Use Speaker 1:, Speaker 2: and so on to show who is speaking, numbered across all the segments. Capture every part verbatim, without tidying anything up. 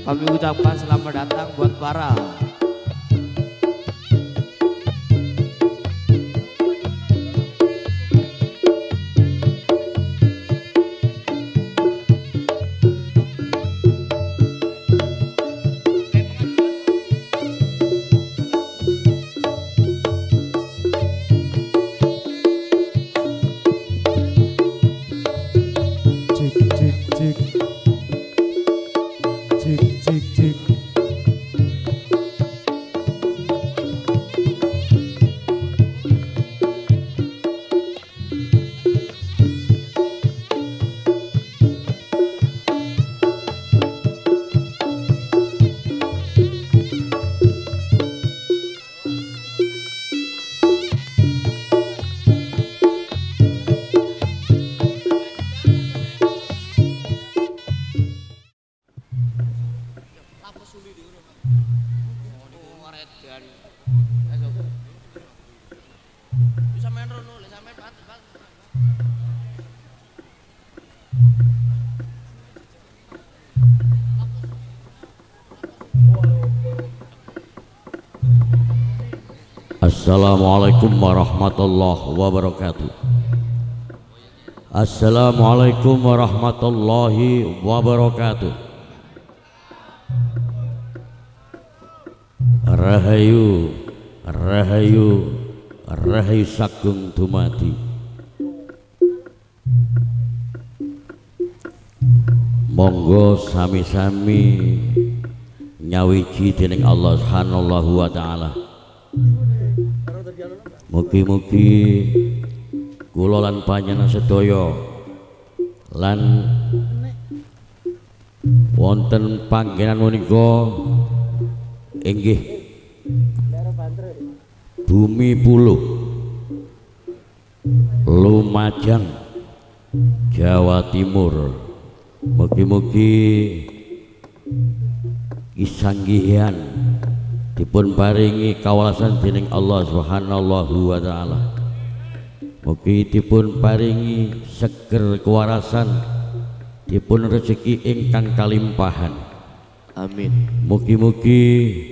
Speaker 1: Kami ucapkan selamat datang buat para
Speaker 2: Assalamualaikum warahmatullahi wabarakatuh. Assalamualaikum warahmatullahi wabarakatuh. Rahayu, rahayu, rahayu sagung dumadi. Monggo sami-sami nyawiji dening Allah Subhanahu wa taala. Mugi-mugi kula lan panjenengan sedaya lan wonten panggenan menika inggih Bumi Puluh Lumajang Jawa Timur. Mugi-mugi kisanggihan dipun paringi kawelasan dening Allah Subhanahu wa taala. Mugi dipun paringi seger kewarasan, dipun rezeki ingkang kalimpahan. Amin. Mugi-mugi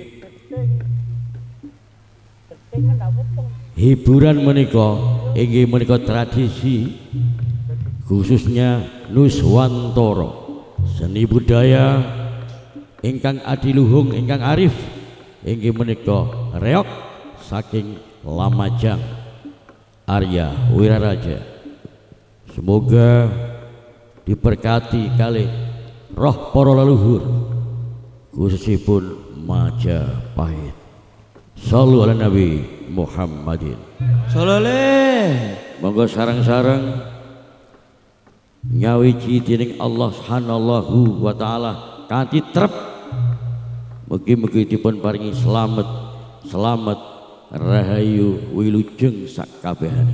Speaker 2: hiburan menika inggih menika tradisi khususnya Nuswantara, seni budaya ingkang adiluhung ingkang arif inggih menika reok saking Lumajang Arya Wiraraja. Semoga diberkati kali roh para leluhur khususipun Majapahit. Shallu ala Nabi Muhammadin. Sallallahu. Monggo sareng-sareng nyawiji dening Allah Subhanahu wa taala kanthi trep. Mugi-mugi dipun paringi selamat, selamat, rahayu, wilujeng sakabehane.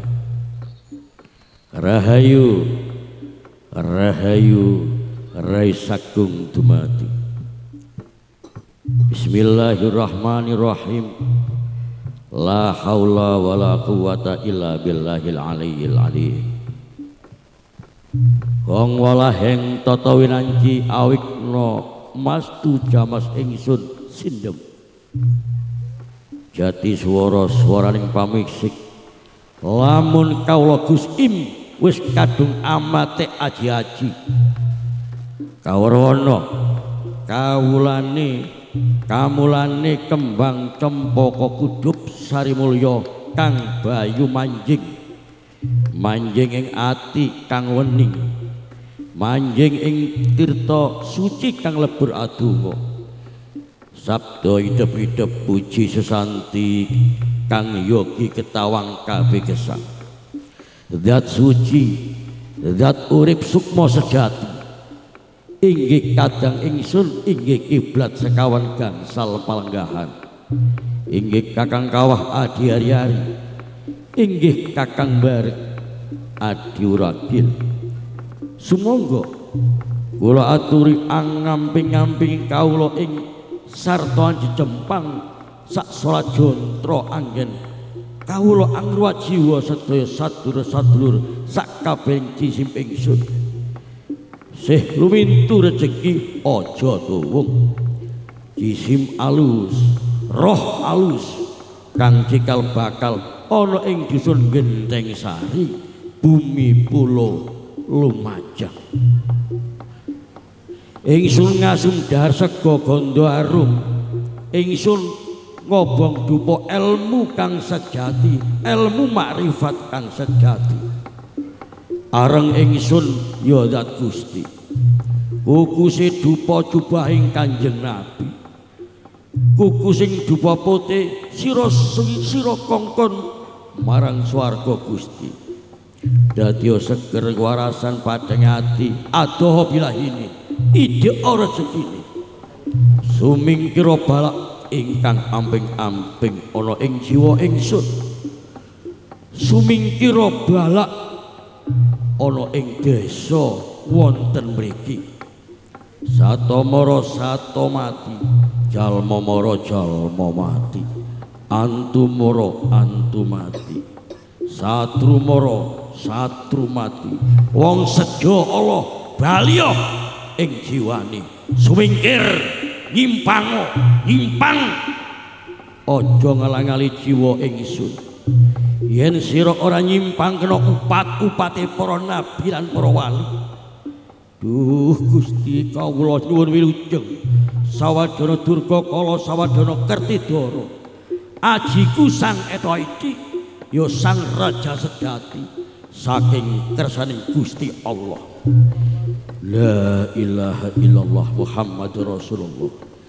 Speaker 2: Rahayu, rahayu, rai sagung dumadi. Bismillahirrahmanirrahim. La haula wala quwata illa billahil aliyyil azim. Wong walaheng tata winanci awikna mastu jamas ingsun sindem. Jati swara swaraning pamiksik lamun kawula Gus Im wis kadung amate aji-aji kawarwana kawulane kamulane kembang cempaka kudup sarimulya kang bayu manjing manjing ing ati kang wening manjing ing tirta suci kang lebur adonga sabda idep-idep puji sesanti kang yogi ketawang kabeh gesang zat suci zat urip sukma sejati inggih kadang ingsun inggih kiblat sekawan gangsal palenggahan inggih kakang kawah adi hari-hari inggih kakang barek adi uragil. Sumangga kula aturi angamping-amping kawula ing sarta jempang sak salat jantra anggen kawula angruwa jiwa sedaya sadulur-sadulur sak kabeh cisim ingsun sih lumintu rejeki aja tuwung jisim alus roh alus kang cikal bakal ana ing dusun Genteng Sari bumi pulo Lumajang. Ingsun ngasum dahar sega gondo arum, ingsun ngobong dupa ilmu kang sejati, ilmu makrifat kang sejati. Areng ingsun ya zat Gusti, kukuse dupa jubahing Kanjeng Nabi, kuku sing dupa putih sira sira kongkon marang swarga Gusti. Dadya seger warasan padhang ati adoh bilahini ide ora segini sumingkira balak ingkang amping-amping ana ing jiwa ingsun, sumingkira balak ana ing desa wonten mriki. Satomara sato mati, jalma mara jalma mati, antumara antu mati, satru mara satru mati, wong sejo Allah baliya ing jiwane. Sumingkir nyimpang nyimpang aja ngalang-ali jiwa ingsun. Yen sira ora nyimpang kena upat-upate para nabi lan para wali. Duh Gusti kawula nyuwun wilujeng sawadana durga kala sawadana Kertidara. Ajiku sang eta iki ya sang raja sejati saking kersaning Gusti Allah. La ilaha illallah Muhammadur Rasulullah.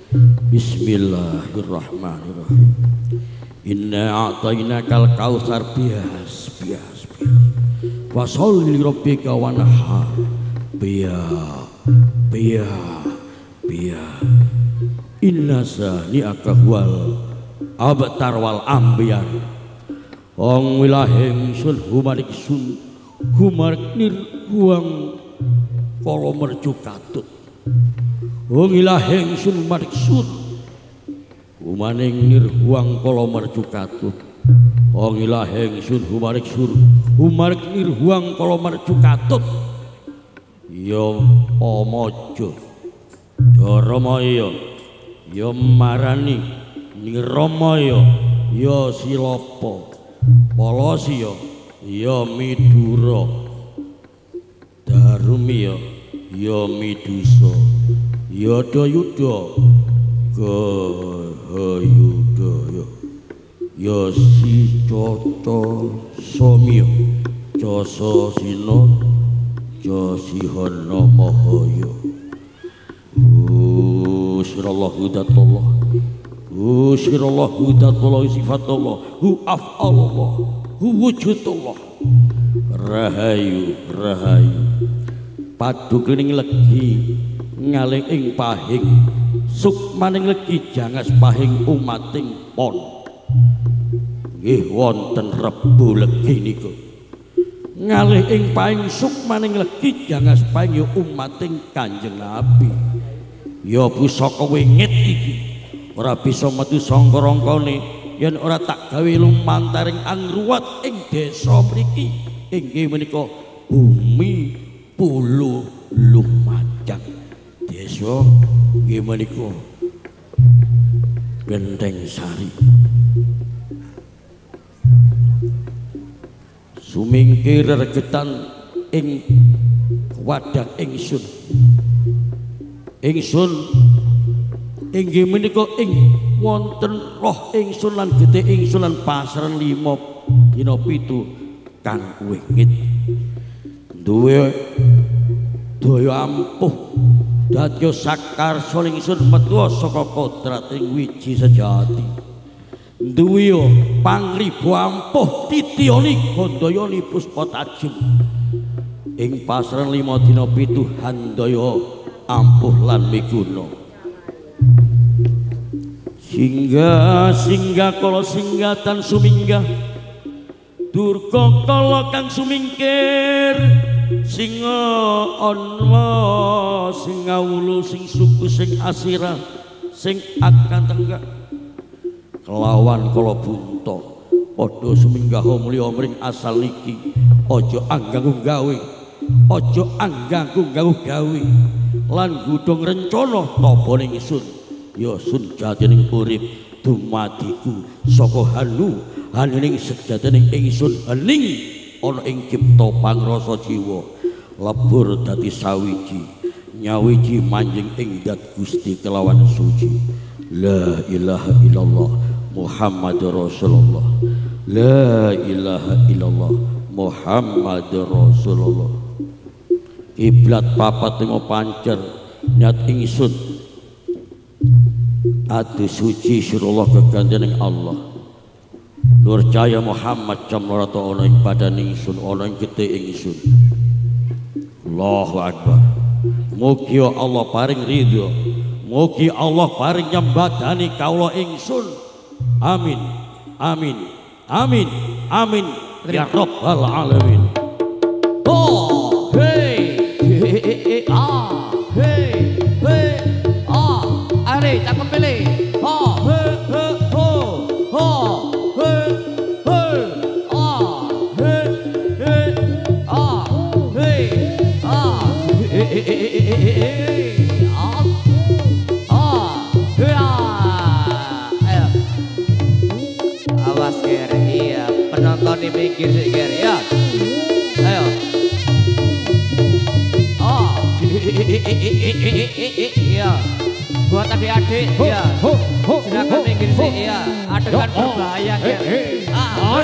Speaker 2: Bismillahirrahmanirrahim. Inna a'tainakal kautsar bias bias bias. Fasholli li rabbika wanhar. Biya biya biya. Inna sani'aka huwal abtar wal ambiyan. Ong wilahing sun humarik sun humarik nir huang kala merju katut. Ong wilahing sun humarik sun humaning nir huang kala merju katut. Ong wilahing sun humarik sur humarik nir huang kala merju katut. Ya Amaja Daramaya ya Marani Niramaya ya Silapa Palasya ya Midura Darumya ya Midusa ya Dayuda Gahayuda ya Sicata Samya Jasa Sina Jasihana Mahaya. Usirallah hudatullah, usirallah hudatullah sifatullah, hu af'alullah, hu wujudullah. Rahayu rahayu padukening legi ngaling ing pahing sukmaning legi jangas pahing umating pon. Nggih wonten Rebu legi niku ngalih ing paing sukmaning legi jangas paing ya umating Kanjeng Nabi. Ya pusaka wingit iki ora bisa metu sangka rangkane yen ora tak gawe lumantaring angruwat ing desa mriki inggih menika bumi pulo Lumajang. Desa nggih menika Genteng Sari. Sumingkir regetan ing wadang ingsun ingsun inggih menika ing wonten roh ingsun lan getih ingsun lan pasaran lima dina pitu kang wingit duwe daya ampuh dadya sakarsa ingsun metu saka kodrating wiji sejati. Duwe pangribo ampuh titiyani gandayani puspa tajem ing pasaran lima dina pitu handaya ampuh lan miguna. Singgah singgah kala singgatan suminggah durga kala kang sumingkir singa anwa sing ngawulu sing suku sing asira sing akan tenggak kelawan kala bunta padha suminggah mulya mring asal niki aja angganggu gawe aja angganggu gawe lan gudhong rencana tabaning ingsun ya sun jatining urip dumadiku saka hanu haning sejatining ingsun hening ana ing cipta pangrasa jiwa lebur dadi sawiji nyawiji manjing ing dat Gusti kelawan suci la ilaha illallah Muhammadur Rasulullah la ilaha illallah Muhammadur Rasulullah kiblat papat lima pancer niat ingsun adu suci surullah kegantian Allah nur cahaya Muhammad camlorata ana ing badan ingsun ana ing getih ingsun Allahu Akbar mugi Allah paring ridho mugi Allah paring nyembadani kaula ingsun amin amin amin amin ya rabbal alamin
Speaker 1: Oh hey hey ah hey hey ah are cakep pilih oh hey hey ho ho hey hey ah hey hey ah hey ah hey hey ah ah hey ah ayo awas ger iya penonton di pinggir sih ger ya ayo oh iya buat adik-adik ya silakan pinggir sih ya adegan berbahaya ger ah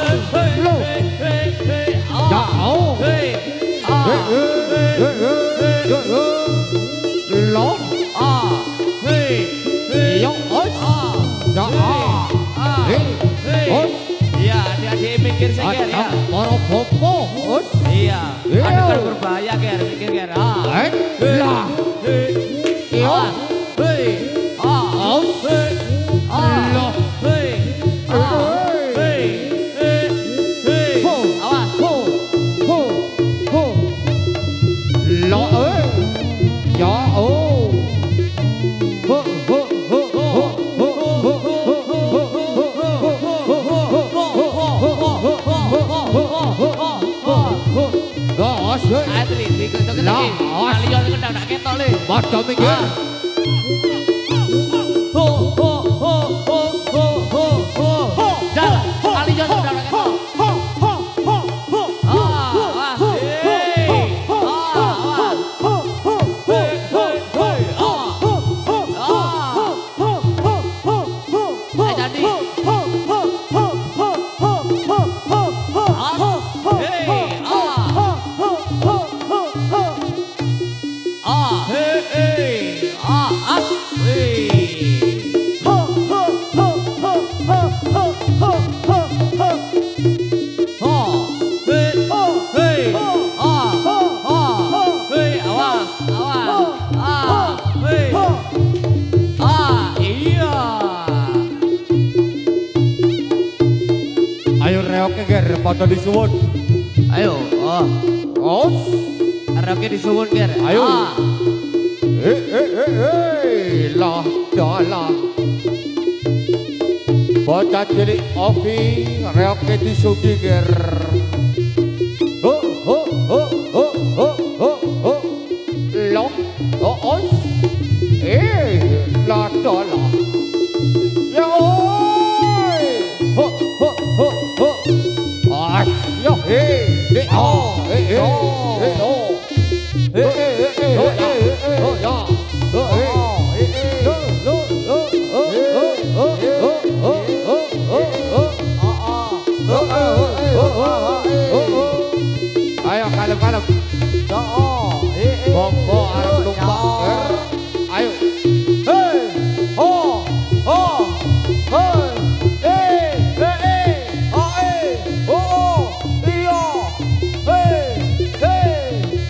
Speaker 3: lo
Speaker 1: ah hey
Speaker 3: yo os da ah
Speaker 1: hey iya adik-adik pinggir sih ger ya
Speaker 3: para popo os
Speaker 1: iya adegan berbahaya ger pinggir ger ah
Speaker 3: lah
Speaker 1: yo hey ah
Speaker 3: os
Speaker 1: ah
Speaker 3: lo
Speaker 1: hey ah hey hey hey awas
Speaker 3: ho ho ho lo ơi yo o ho ho ho ho
Speaker 1: Atri, diketok-ketok iki. Kalian kendang nak ketok le.
Speaker 3: Padha minggir.
Speaker 1: Ho ho ho ho ho ho ho. Dal, kalian kendang nak ketok. Ho ho ho ho. Ah, wah. Eh. Ah, wah. Ho ho ho ho ho. Ah. Ah. Ayo jadi. Ho ho ho ho ho ho ho. Ah. Hey. Ah. Ah, hey, hey, ah, as, hey. Ho, ho, ho, ho, ho, ho, ho, ho, ho. Ho, hey, ho, hey, ah, ah, hey, awas, awas, ah, hey, ah, iya.
Speaker 3: Ayo reoke ger padha disuwun.
Speaker 1: Ayo, oh,
Speaker 3: Os.
Speaker 1: reoke disuwun ger.
Speaker 3: Ayo.
Speaker 1: Ah.
Speaker 3: Eh eh eh eh lah dalah. Bocah cilik Ovi reoke disugi ger. Ho ho ho ho ho ho ho. Lo o os. Eh lah dalah. Ya oi. Ho ho ho ho. Ah, yo eh eh oh eh eh eh oh. Eh eh eh eh oh ya oh ya oh eh eh lo lo lo oh oh oh oh oh oh oh ayo kalem kalem oh eh eh bombo arep lumpak ayo hey oh oh hey eh eh oh eh oh iya hey hey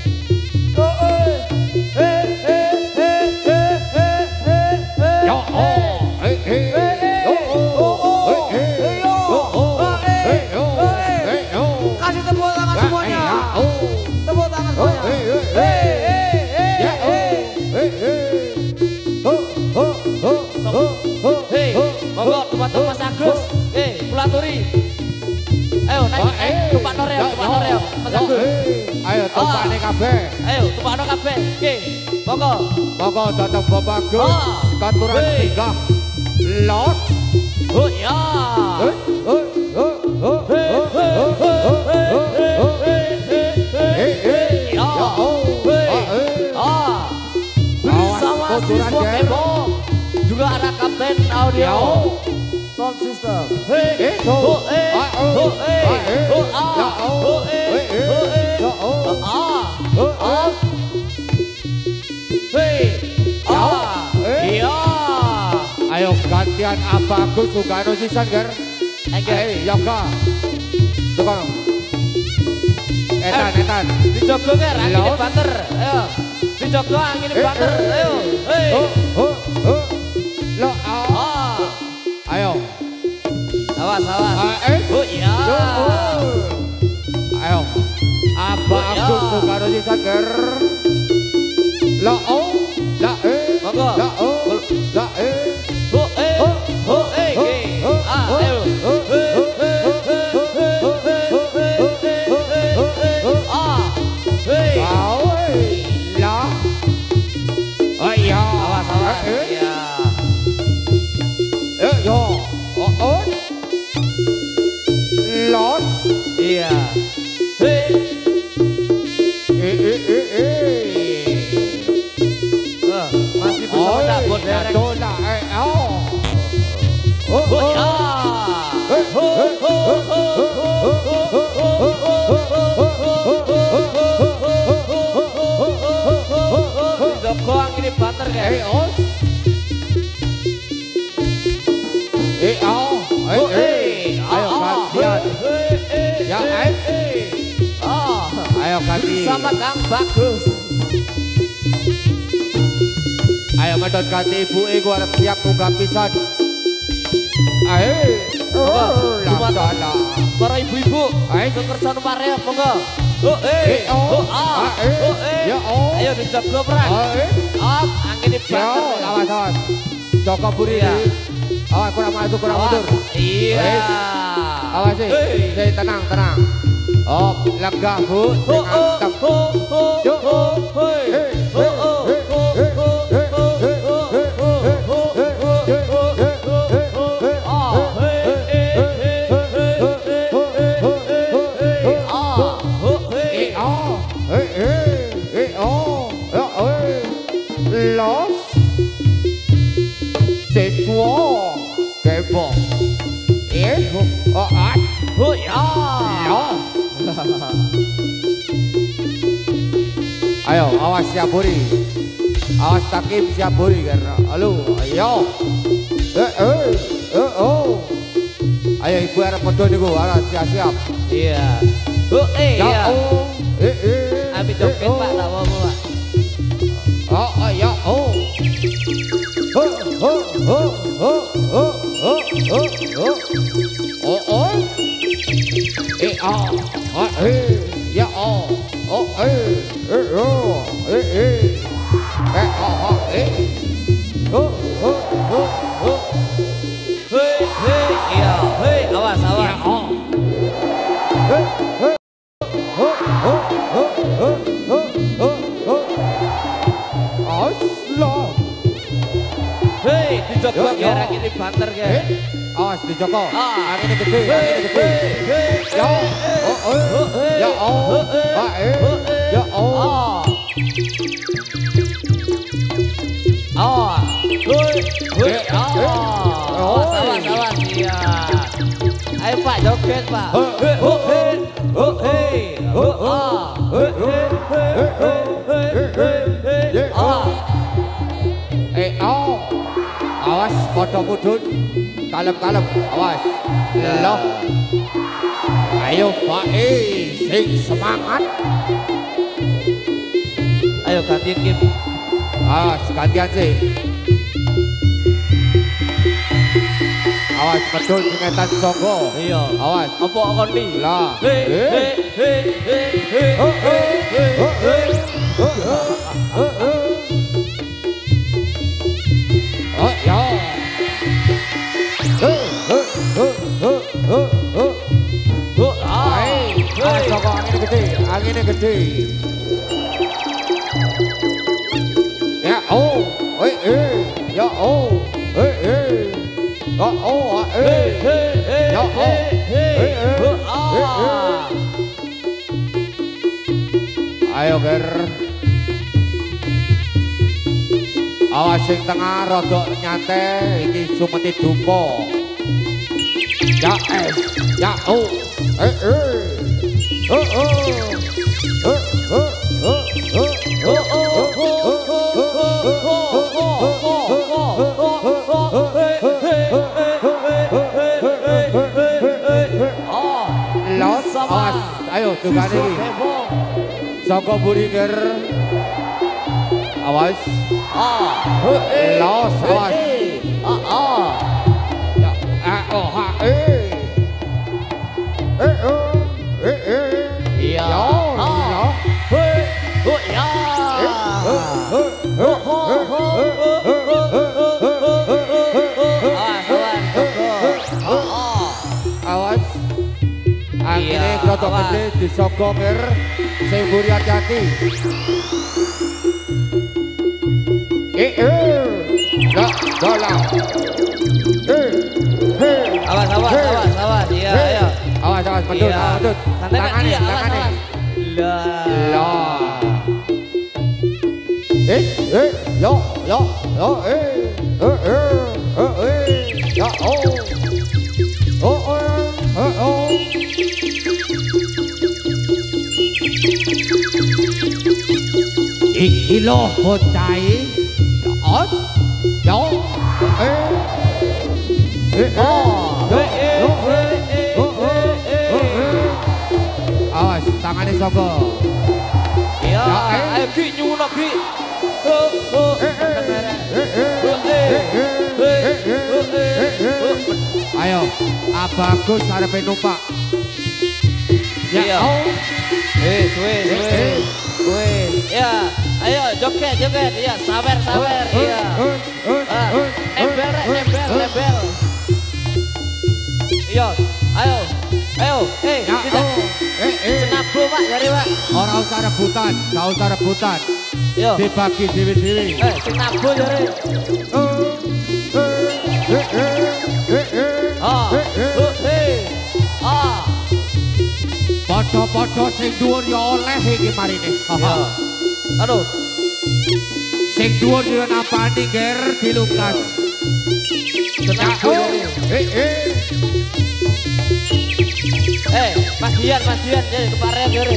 Speaker 1: Kasih tepuk tangan semuanya. Tepuk tangan semuanya. Hei, monggo teman-teman Mas Agus. Eh, pulaturi. Ayo naik, naik, tumpah noreo, tumpah noreo. Mas Agus.
Speaker 3: Ayo Ayo tumpakne kabeh.
Speaker 1: Ayo tumpakno kabeh. Nggih. Monggo.
Speaker 3: Monggo datang Bapak Gus. Katuran tiga. Los.
Speaker 1: Oh ya.
Speaker 3: Eh, eh, eh, eh, eh, eh,
Speaker 1: ya. Ah. Bersama siswa Bebo. Juga ada kapten audio. Sound system. Hey,
Speaker 3: eh,
Speaker 1: oh, eh, oh, eh, oh, ah,
Speaker 3: ya,
Speaker 1: oh, eh,
Speaker 3: eh, eh,
Speaker 1: oh, eh,
Speaker 3: ya, oh,
Speaker 1: ah,
Speaker 3: oh,
Speaker 1: ah, hey, ah, iya.
Speaker 3: Ayo gantian apa Gus Sugano sisan ger. Eh, yoga. Tukang. Etan, etan.
Speaker 1: Dijogo ger, angin banter. Ayo. Dijogo angin banter. Ayo. Hey.
Speaker 3: Oh, oh, oh. Lo, ah. Ayo.
Speaker 1: Awas, awas.
Speaker 3: Eh,
Speaker 1: oh iya.
Speaker 3: Ayo. Apa aku Sugano sisan ger. Lo, oh, la, eh.
Speaker 1: Monggo.
Speaker 3: La, oh, la, eh.
Speaker 1: Oh, eh. Oh, eh. Ah, ayo. Ah. Hey.
Speaker 3: La. Oh iya.
Speaker 1: Awas, awas. Iya.
Speaker 3: Eh, yo. Oh, oh. Los.
Speaker 1: Iya. Hey.
Speaker 3: Eh, eh, eh, eh.
Speaker 1: Uh, masih bersama
Speaker 3: Oh,
Speaker 1: Dabon derek.
Speaker 3: dola, eh, oh. Oh,
Speaker 1: Oh, ya.
Speaker 3: Eh,
Speaker 1: Oh, oh, oh, oh, Joko angin banter
Speaker 3: eh,
Speaker 1: guys.
Speaker 3: oh. Eh, oh. Eh,
Speaker 1: Oh,
Speaker 3: eh.
Speaker 1: eh.
Speaker 3: Ayo gantian. Ya, eh.
Speaker 1: Ah.
Speaker 3: Ayo ganti.
Speaker 1: Sama Kang Bagus.
Speaker 3: Ayo medot ganti ibu iku arep siap munggah pisan. Ayo. Oh, la la la.
Speaker 1: Para ibu-ibu,
Speaker 3: Ayo.
Speaker 1: sing kerja numpak reok monggo. Oh, eh.
Speaker 3: Eh, oh.
Speaker 1: Oh, ah.
Speaker 3: Ah, eh.
Speaker 1: Oh, eh.
Speaker 3: Ya, oh.
Speaker 1: Ayo dijogo perang.
Speaker 3: Eh.
Speaker 1: Ah, angin
Speaker 3: Yo,
Speaker 1: banter.
Speaker 3: lawas lawas. Joko buri.
Speaker 1: Iya.
Speaker 3: Awas kurang maju kurang mundur.
Speaker 1: Iya.
Speaker 3: Wes. Awas sih.
Speaker 1: Hey.
Speaker 3: Sih tenang tenang. Oh, lega Bu. Sing
Speaker 1: Oh, oh,
Speaker 3: anteng.
Speaker 1: oh, oh,
Speaker 3: Yo.
Speaker 1: oh, hey.
Speaker 3: Hey,
Speaker 1: Oh, oh, oh, oh, oh, oh, oh, oh, oh, oh, hey, hey, hey, hey, hey, hey, ah, oh, hey.
Speaker 3: Eh, oh. Eh, eh. Eh, oh. Ya, eh. Los. Siswa. Kepo. Eh, oh, ah.
Speaker 1: Oh, ya.
Speaker 3: Lo. Ayo, awas siap buri. Awas takim siap buri karena. Halo, ayo. Eh, eh, eh, oh. Ayo ibu arep medho niku, arep siap-siap.
Speaker 1: Iya. Oh, eh,
Speaker 3: Ya,
Speaker 1: iya.
Speaker 3: oh. Eh, eh.
Speaker 1: Ambil
Speaker 3: eh,
Speaker 1: joget
Speaker 3: oh.
Speaker 1: Pak, tak apa-apa Pak.
Speaker 3: Oh, oh, ya, oh. Oh, oh, oh, oh, oh, oh, oh, oh. Oh, oh. Eh, oh. Oh, eh. Ya, oh. Oh, eh. Eh, oh. Eh, eh. Eh, oh, oh, eh. Oh, oh, oh, oh.
Speaker 1: Hei, hei, iya, hei, awas, awas.
Speaker 3: Ya, oh. Eh, eh. Oh, oh, oh, oh, oh, oh, oh. Aslah.
Speaker 1: Hei, dijogo
Speaker 3: Yo, yo.
Speaker 1: biar angin banter
Speaker 3: Eh,
Speaker 1: guys.
Speaker 3: awas dijoko.
Speaker 1: Ah.
Speaker 3: Angin gede, angin gede. Ya, oh, oh, ya, oh, ah, eh, ya, oh.
Speaker 1: Ah. Ah. Hei, hei,
Speaker 3: Eh,
Speaker 1: ah.
Speaker 3: eh,
Speaker 1: Awas,
Speaker 3: oi.
Speaker 1: awas, awas, iya. Ayo Pak, joget Pak.
Speaker 3: Eh,
Speaker 1: Hei, oh, hei, oh, hei, oh, ah. Hei, hei, hei, hei, hei, hei, hei, ah.
Speaker 3: Eh, oh. Awas padha mudhun. Kalem-kalem, awas. Loh. Ayo, Pak, eh, sing semangat.
Speaker 1: Ayo ganti Kim.
Speaker 3: Awas, gantian sih. Awas medhun singetan Songgo.
Speaker 1: Iya.
Speaker 3: Awas.
Speaker 1: Apa kon ni?
Speaker 3: Lah.
Speaker 1: Hei,
Speaker 3: Eh.
Speaker 1: hei, hei, hei, hei,
Speaker 3: Oh,
Speaker 1: hei, hei,
Speaker 3: oh,
Speaker 1: hei.
Speaker 3: oh, oh, oh, oh. Oh, ya. Eh, eh, eh, eh, eh, eh.
Speaker 1: Oh, ah.
Speaker 3: Hai, awas Songgo, angin gede, angin gede. gede. Ya oh, eh eh, ya oh, eh eh, ya oh, eh eh, ya oh, eh eh, eh eh. Ayo ger. Awas sing tengah rodok nyantai iki sumeti dupo. Ya es, ya oh, eh eh, oh oh, oh oh, oh oh. Los, awas, ayo juga nih. Soko buringer, awas. Los, awas. Ya, ah, oh, ha, eh. Eh, oh, eh, eh.
Speaker 1: Ya,
Speaker 3: Ya, ya.
Speaker 1: hei, oh ya, oh ho ho, awas awas Joko, oh
Speaker 3: Awas. Akhirnya
Speaker 1: Iya,
Speaker 3: krotok
Speaker 1: awas.
Speaker 3: gede disogong ger. Sing buri hati-hati. Eh, eh. Ya, bola. Eh, hei.
Speaker 1: awas awas
Speaker 3: Hei.
Speaker 1: awas awas, iya
Speaker 3: Hei.
Speaker 1: ayo,
Speaker 3: Awas, awas, betul,
Speaker 1: iya,
Speaker 3: awas, betul.
Speaker 1: santai Pak,
Speaker 3: Tangannya,
Speaker 1: iya awas
Speaker 3: tangannya.
Speaker 1: awas, lah,
Speaker 3: Lah. Eh, eh, yo, yo, yo, eh, eh, eh, eh, eh, ya, oh, oh, oh, oh, oh. Iki loh bocai, ya, os, yo, eh, eh, eh,
Speaker 1: oh,
Speaker 3: yo,
Speaker 1: eh eh
Speaker 3: yo,
Speaker 1: eh eh
Speaker 3: oh, oh,
Speaker 1: eh
Speaker 3: oh,
Speaker 1: eh,
Speaker 3: eh. Awas, tangannya sogong.
Speaker 1: iya,
Speaker 3: Ya, eh.
Speaker 1: ayo Ki nyuwun Ki, oh oh,
Speaker 3: Eh, eh,
Speaker 1: tenggara.
Speaker 3: eh, eh,
Speaker 1: Oh, eh,
Speaker 3: eh, eh,
Speaker 1: eh,
Speaker 3: eh, eh,
Speaker 1: oh, eh,
Speaker 3: eh, eh.
Speaker 1: oh.
Speaker 3: Ayo, Abagus arepe numpak. Ya,
Speaker 1: Iya.
Speaker 3: oh.
Speaker 1: Wis, wis,
Speaker 3: Eh,
Speaker 1: wis.
Speaker 3: eh.
Speaker 1: Wis. Ya, ayo joget, joget. Iya, sabar, sabar.
Speaker 3: Eh,
Speaker 1: Iya.
Speaker 3: eh, eh,
Speaker 1: Ah,
Speaker 3: eh,
Speaker 1: nempel, rek,
Speaker 3: eh,
Speaker 1: nempel,
Speaker 3: eh.
Speaker 1: nempel. Iya, ayo. Ayo, eh,
Speaker 3: Ya,
Speaker 1: kita
Speaker 3: oh. Eh, eh.
Speaker 1: cenabu, Pak, dari Pak.
Speaker 3: Ora usah rebutan, gak usah rebutan.
Speaker 1: Yo.
Speaker 3: Dibagi dewi-dewi.
Speaker 1: Eh, cenabu dari.
Speaker 3: Eh, eh, eh, eh, eh, eh,
Speaker 1: Ah.
Speaker 3: eh, eh.
Speaker 1: Oh, eh. Ah.
Speaker 3: Podo-podo sing dhuwur ya oleh iki marine.
Speaker 1: Ya. Aduh.
Speaker 3: Sing dhuwur yo napani ger dilukas.
Speaker 1: Cenabu
Speaker 3: Oh.
Speaker 1: dari.
Speaker 3: Eh, eh.
Speaker 1: Eh, Mas Dian, Mas Dian, jadi kemarin dari.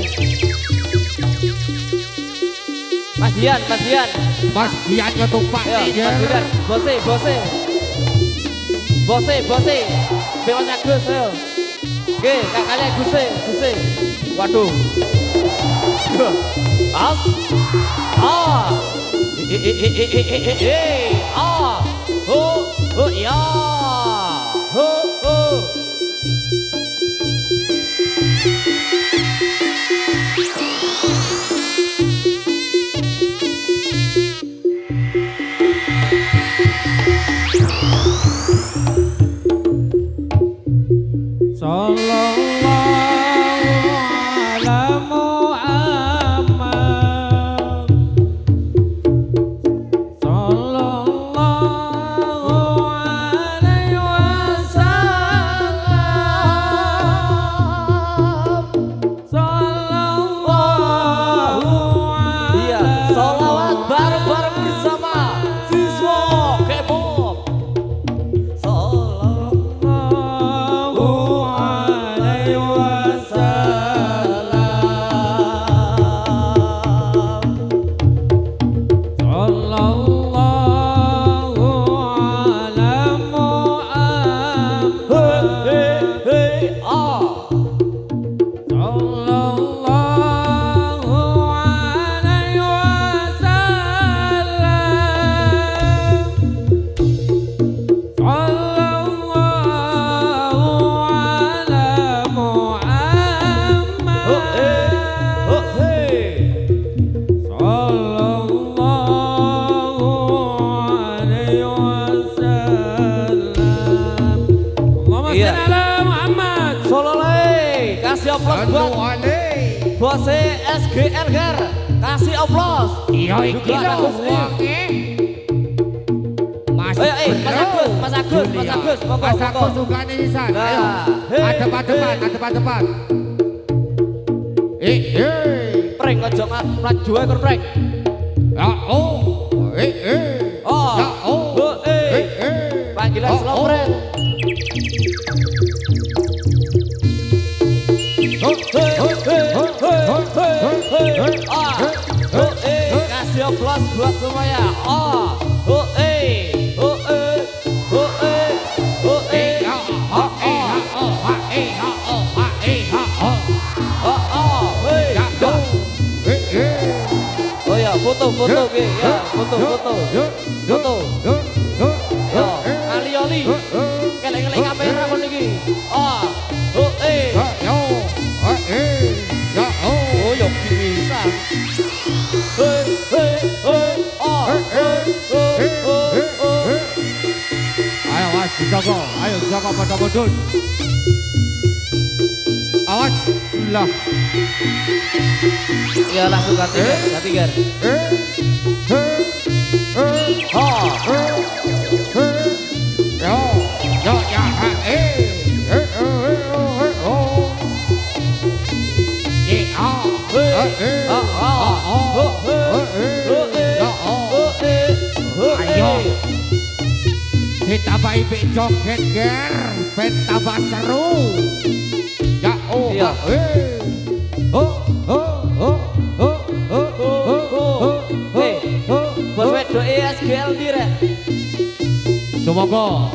Speaker 1: Mas Dian, Mas Dian.
Speaker 3: Mas Dian yo tumpak
Speaker 1: Ya,
Speaker 3: nih ger.
Speaker 1: Mas Dian, bose, bose. Bose, bose. Bebas Agus, ayo. Oke, kakaknya Guse, Guse. Waduh. As. Ah. Eh, eh, eh, eh, eh, eh, eh, eh. Ah. Ho, ho, ya. Ho, ho.
Speaker 4: Sallallahu
Speaker 1: G L Ger kasih oplos.
Speaker 3: Iya iki lho wonge. Mas
Speaker 1: Ayo eh Mas Agus, Mas Agus, Mas Agus, monggo
Speaker 3: Mas
Speaker 1: monggo.
Speaker 3: Agus juga nih Isan. Ayo. Adep-adepan, adep-adepan. Eh, eh.
Speaker 1: Prank aja mlaju ae kon prank.
Speaker 3: Ya oh. Eh, eh.
Speaker 1: Oh.
Speaker 3: Ya oh.
Speaker 1: Oh, eh.
Speaker 3: Eh, eh.
Speaker 1: Panggilan
Speaker 3: Oh,
Speaker 1: slow
Speaker 3: oh.
Speaker 1: prank.
Speaker 3: Oh,
Speaker 1: Hei,
Speaker 3: oh,
Speaker 1: hei,
Speaker 3: oh,
Speaker 1: hei,
Speaker 3: oh,
Speaker 1: hei,
Speaker 3: oh,
Speaker 1: hei.
Speaker 3: oh,
Speaker 1: Ah.
Speaker 3: oh,
Speaker 1: Oh, eh, kasih oplos buat semuanya. Ah. Oh, eh. Oh, eh. Oh, eh. Oh, eh.
Speaker 3: Eh, oh, oh, eh, oh, oh, eh, oh, oh, oh, eh, oh, oh.
Speaker 1: Oh, oh, hei.
Speaker 3: Ya oh. Eh, eh.
Speaker 1: Oh ya, foto, foto, oke, ya, foto, foto, foto. Ya, ali-ali, keleng-keleng kamera kon iki. Ah, oh eh, oh ya bisa. Hei, hei, hei, ah, hei, hei, hei, hei.
Speaker 3: Ayo Mas, dijaga, ayo dijaga pada modul. Awas, lah.
Speaker 1: Ya langsung ganti, Ger, ganti Ger. Ah,
Speaker 3: Yo, yo, ya, ha, eh, eh, eh, eh, oh. Eh, ah,
Speaker 1: hei,
Speaker 3: eh, eh,
Speaker 1: ah, ah, oh, hei, oh, eh,
Speaker 3: ya, oh.
Speaker 1: oh, eh, oh,
Speaker 3: Ayo.
Speaker 1: eh.
Speaker 3: Ditambahi bik joget ger, ben tambah seru. Ya oh,
Speaker 1: Iya.
Speaker 3: eh. Oh, oh, oh, oh, oh, oh, oh,
Speaker 1: Hei, bos wedok E S G L direk.
Speaker 3: Semoga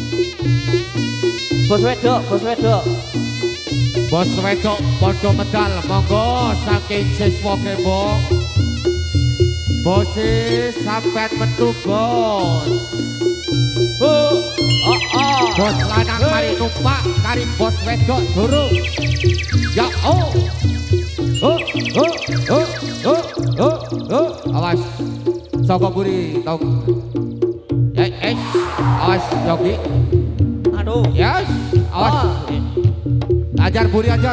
Speaker 1: Bos wedok, bos wedok.
Speaker 3: bos wedok podo medal monggo saking siswa kembok. Bosis sampean metu bos.
Speaker 1: Oh, oh, oh.
Speaker 3: Bos lanang mari numpak kari bos wedok durung. Ya oh. Oh, oh, oh, oh, oh, oh. Awas. Sapa buri tau. Eh, eh. Awas Yogi.
Speaker 1: Aduh.
Speaker 3: Yes. Awas.
Speaker 1: Ah.
Speaker 3: Ajar buri ajar.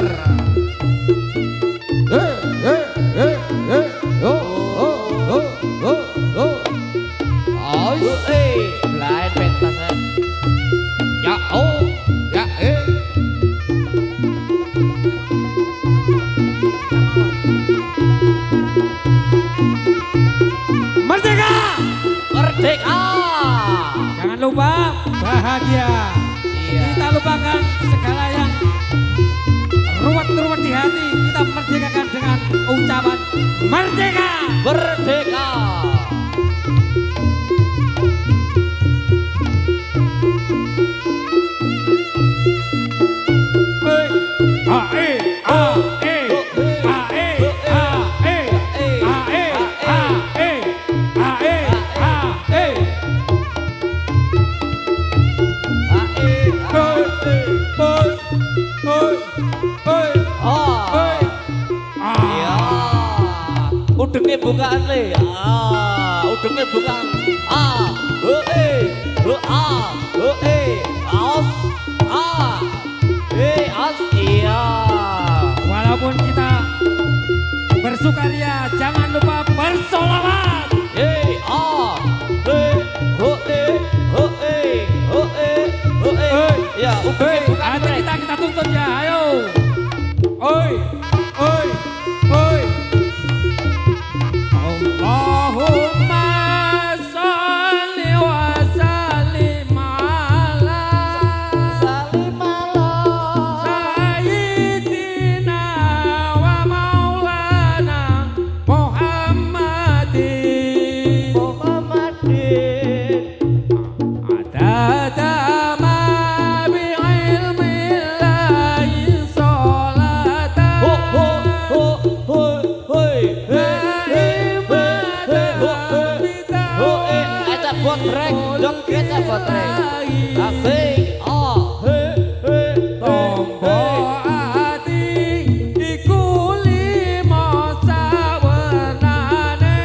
Speaker 3: Eh, eh, eh, eh. Oh, oh, oh, oh, oh. Awas.
Speaker 1: Oh, eh, blind pentas ya.
Speaker 3: Ya oh. Ya eh.
Speaker 4: Merdeka!
Speaker 1: Merdeka.
Speaker 4: Jangan lupa bahagia.
Speaker 1: Iya.
Speaker 4: Kita lupakan segala yang ruwet-ruwet di hati. Kita merdekakan dengan ucapan merdeka.
Speaker 1: Merdeka.
Speaker 4: A E A E A E A E A E A E A E A E. Hoi hoi hoi hoi.
Speaker 1: Oh. Ya. Udengnya bukaan le. Ah, udengnya bukaan. Ah, oh eh, oh ah, oh eh, aus, ah, eh aus, iya.
Speaker 4: Walaupun kita bersukaria, jangan lupa bersolawat.
Speaker 1: Eh, ah, eh, oh eh, oh eh, oh eh, oh eh. Ya, udengnya
Speaker 4: Hei,
Speaker 1: bukaan
Speaker 4: hati
Speaker 1: le.
Speaker 4: kita kita tuntut ya, ayo. Oi, oi, oi. Allahumma sholli wa sallim ala
Speaker 1: Salimalah.
Speaker 4: Sayyidina wa maulana Muhammadin.
Speaker 1: Muhammadin.
Speaker 4: Adada ma bi ilmillahi sholatan.
Speaker 1: Ho ho ho hoi hoi
Speaker 4: La
Speaker 1: hei
Speaker 4: ibadah
Speaker 1: ho eh aja botrek dong kita botrek asik ah he he
Speaker 4: Tombo ati iku limo sawenane.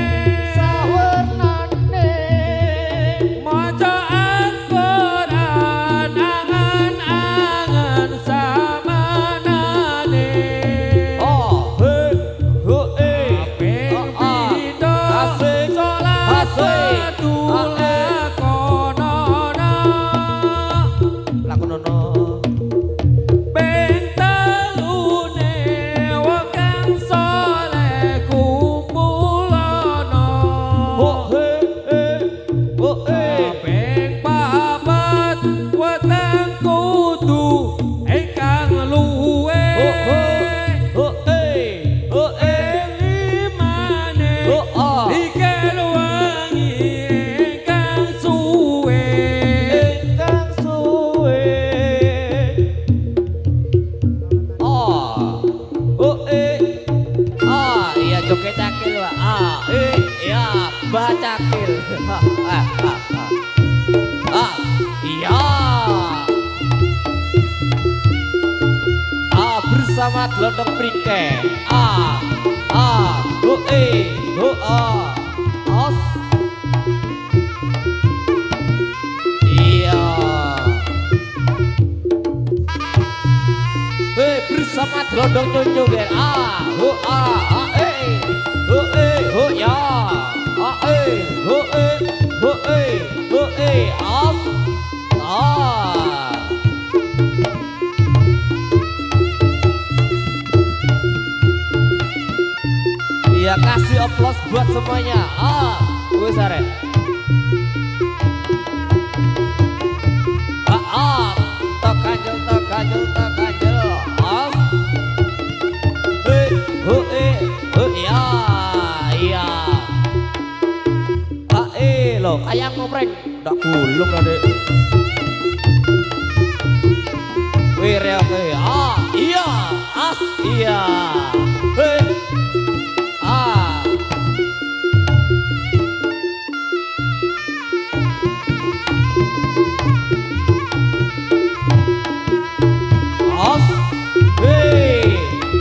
Speaker 1: sawenane
Speaker 4: Maca Al-Qur'an angan-angan samanane.
Speaker 1: oh he ho joget cakil Pak. Ah, eh, ya, bacakil. Ah, ah, ah, ah. Ah, iya. Ah, bersama gelondong prike. Ah, ah, ho eh, ho ah. Os. Iya. Hei, bersama gelondong nyunjung ger. Ah, ho ah, ah eh. Ho eh, ho ya. Ah eh, ho eh, ho eh, ho eh. Os. Ah. Iya, kasih aplaus buat semuanya. Ah, gue sare. Ah, ah, tok kanjel, tok kanjel, tok kanjel. Ah, eh, oh eh, oh iya, iya. Ah, eh, lo kayak ngoprek, ndak gulung lah dek. Wih, reok, ah, iya, as, iya. Hei. Ah. Os. Hei.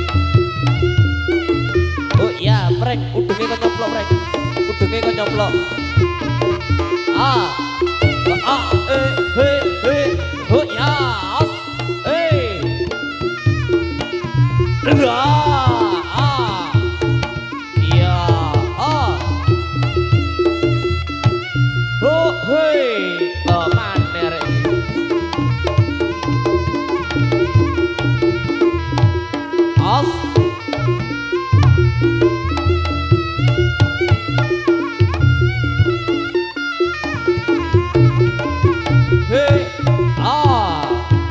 Speaker 1: Oh iya, prek, udenge kok nyoplok, prek. Udenge kok nyoplok. Ah. Ah, eh, hei, hei. Oh ya, os. Hei. Ah, ah. Iya, ah. Oh, hei. Oh, mana rek. Os. Hei. Ah.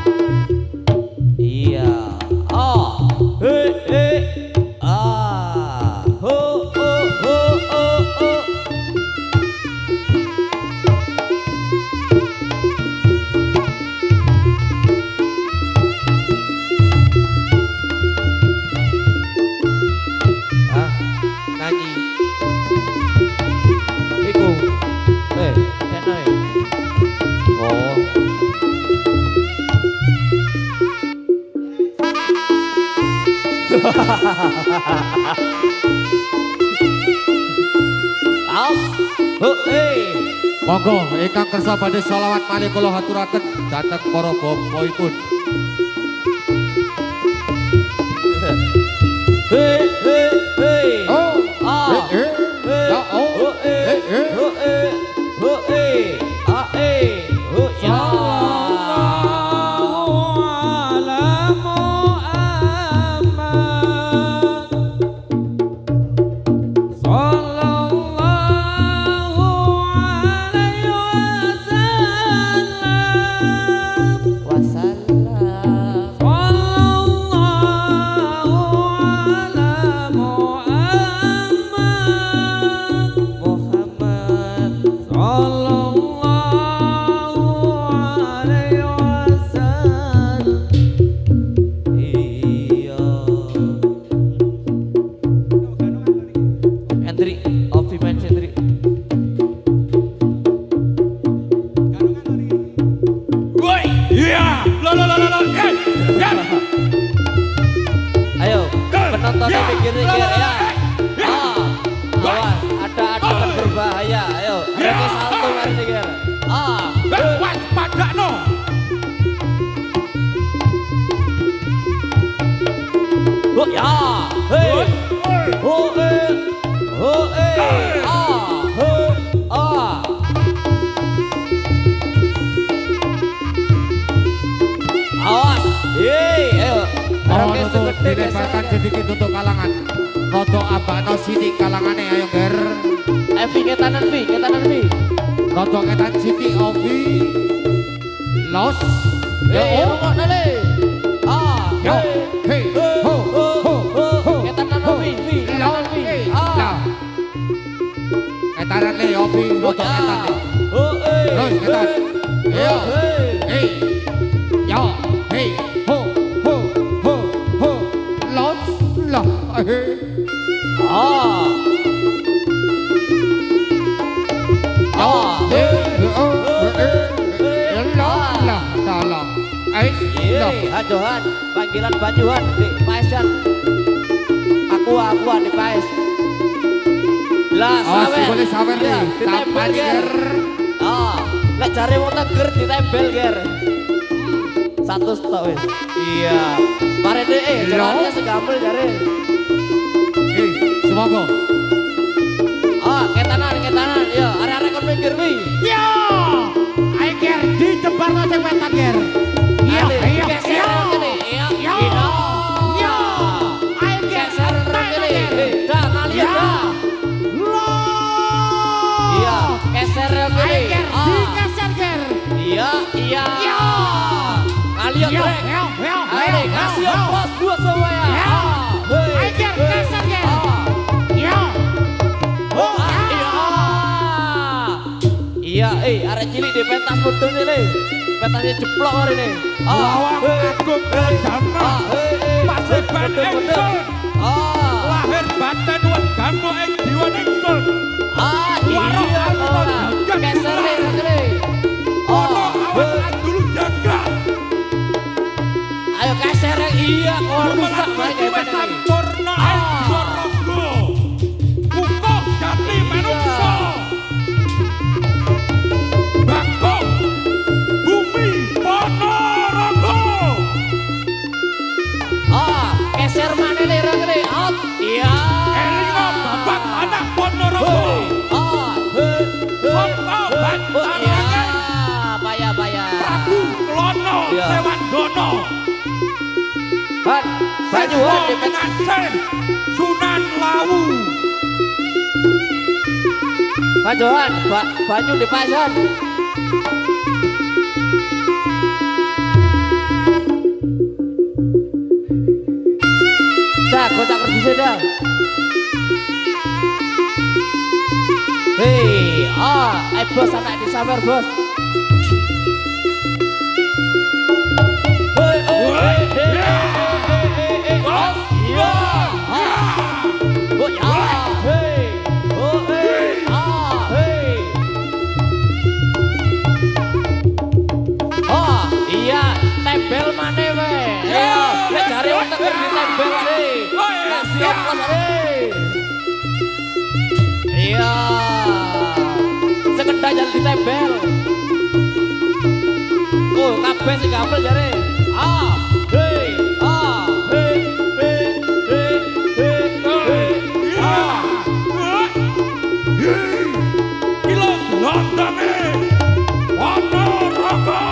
Speaker 1: Iya. Ah. Hei, hei. Ah. Ho, ho, ho, ho, ho. Hah? Nyanyi. Iku. Eh, enak ya? Oh. Aus. Oh, eh.
Speaker 3: Monggo ingkang kersa badhe selawat malih kula haturaken dhateng para bapaipun.
Speaker 1: Hei, hei, hei.
Speaker 3: Oh,
Speaker 1: Ah.
Speaker 3: eh, eh.
Speaker 1: Hei.
Speaker 3: Ya, oh.
Speaker 1: Oh, eh.
Speaker 3: Eh, eh.
Speaker 1: Oh, eh. Oh, eh. Ah, eh. Oh, ya. Wassalam. Muhammad. Iya. Hendrik, Ovi main Hendrik.
Speaker 4: Woi, iya. Lo lo lo lo lo. Eh, ya.
Speaker 1: Ayo, penontonnya
Speaker 4: Ya.
Speaker 1: pikir-pikir ya.
Speaker 4: Ya.
Speaker 1: Ah, awas, ada adegan berbahaya. Ayo,
Speaker 4: Ya.
Speaker 1: Reki salto mari pikir. Ah,
Speaker 4: Eh, waspada no.
Speaker 1: oh ya, hei, oh eh, oh eh, ah, hei, ah. Awas, hei, ayo.
Speaker 3: Mohon
Speaker 1: Reki
Speaker 3: untuk
Speaker 1: segede
Speaker 3: dilebarkan
Speaker 1: geser.
Speaker 3: sedikit untuk kalangan. Rodo abakno sithik kalangane ayo ger.
Speaker 1: Eh, Vi, ketanan Vi, ketanan Vi.
Speaker 3: Rodo ketan sithik Ovi. Los. Ya
Speaker 1: Hei,
Speaker 3: oh.
Speaker 1: rungokno le. Ah,
Speaker 3: Yo.
Speaker 1: hei.
Speaker 3: Hey. Ho. Ho. Ho. Ho.
Speaker 1: Ketanan
Speaker 3: Ho.
Speaker 1: Vi, Vi, ketanan Vi.
Speaker 3: Hey.
Speaker 1: Ah.
Speaker 3: Lah. Ketanan le Ovi, rodo ketan le.
Speaker 1: Oh, eh.
Speaker 3: Terus ketan. Yo.
Speaker 1: Hei.
Speaker 3: Hey. Yo. Hey. Ho. Ho. Ho. Ho. Los. Lah. Hey.
Speaker 1: Ah. Ah. Iya, aduhan, panggilan bajuan di paesan. Aku aku di paes. Lah sawer.
Speaker 3: boleh sawer
Speaker 1: Iya,
Speaker 3: nih.
Speaker 1: ditempel ger. Ah, lek jare wong teger ditempel ger. Satu stok wis. Iya. Mare deh eh jalannya segamel jare.
Speaker 3: Eh, semoga.
Speaker 1: Ah, ketanan ketanan. Ya, arek-arek kon mikir wi.
Speaker 4: Yo, ayo ger di jebarno sing wetan ger. Iya, iya,
Speaker 1: geser
Speaker 4: iya.
Speaker 1: ngene. Iya.
Speaker 4: Yo, yo, ayo ger
Speaker 1: Geser ngene. Eh, dah nalian
Speaker 4: Ya.
Speaker 1: dah. Iya, geser ngene.
Speaker 4: Ayo ger
Speaker 1: Ah.
Speaker 4: di geser ger.
Speaker 1: Iya, iya.
Speaker 4: Yo.
Speaker 1: Kalian
Speaker 4: Yo,
Speaker 1: trek.
Speaker 4: yo, yo,
Speaker 1: Ayo
Speaker 4: yo,
Speaker 1: kasih
Speaker 4: yo.
Speaker 1: ongkos dua semua ya.
Speaker 4: Ya.
Speaker 1: Ah, hei,
Speaker 4: Ayo ger
Speaker 1: hei.
Speaker 4: geser ger.
Speaker 1: Ah.
Speaker 4: Yo.
Speaker 1: Oh, ah, iya. Iya, eh arek cilik di pentas mudun ini. Pentasnya jeplok hari ini.
Speaker 4: Lawang Agung Pradana.
Speaker 1: Ah, hei, hei.
Speaker 4: Paseban
Speaker 1: Betul, betul.
Speaker 4: Engsul.
Speaker 1: Ah,
Speaker 4: Lahir batin wes gambo ing jiwa Engsul.
Speaker 1: ah,
Speaker 4: Warung
Speaker 1: iya.
Speaker 4: Anton
Speaker 1: Nona.
Speaker 4: Jagat
Speaker 1: Geser
Speaker 4: Kulon.
Speaker 1: nih, ini.
Speaker 4: Ono
Speaker 1: Ah,
Speaker 4: awas
Speaker 1: hei.
Speaker 4: dulu jaga.
Speaker 1: Ayo geser iya, kok rusak
Speaker 4: Rusak
Speaker 1: banget kayak pentas ini.
Speaker 4: sampurna
Speaker 1: Ah.
Speaker 4: ing Soronggo. Kukuh jati manungsa. Bangkok bumi Ponorogo.
Speaker 1: Ah, geser mana nih, ini? Out. Iya.
Speaker 4: Elingo babat anak Ponorogo.
Speaker 1: Hei. Ah, hei, hei.
Speaker 4: Soko
Speaker 1: Oh
Speaker 4: bantarangan.
Speaker 1: iya, payah payah.
Speaker 4: Prabu Klono
Speaker 1: Iya.
Speaker 4: Sewandono.
Speaker 1: Han, bajuan di
Speaker 4: Seso
Speaker 1: pentas.
Speaker 4: Ngasem Sunan Lawu.
Speaker 1: Bajuan, ba baju di pasan. Dah, kau tak pergi dah. Hei, ah, eh bos anak di sabar bos. Hei, hei, hei, hei, hei, hei, hei, bos. Iya. Ah. Oh ya, hei, oh hei, ah, hei. Oh iya, tempel mana we? Iya, lek cari wong teger ditempel nih. Lah siap bos hei. Iya. Sekedar jalan ditempel. Oh, kabeh sing gapel jare. Ah, hei, ah, hei, hei, hei, hei, hei. Ah,
Speaker 4: Kilo Londone Ponorogo.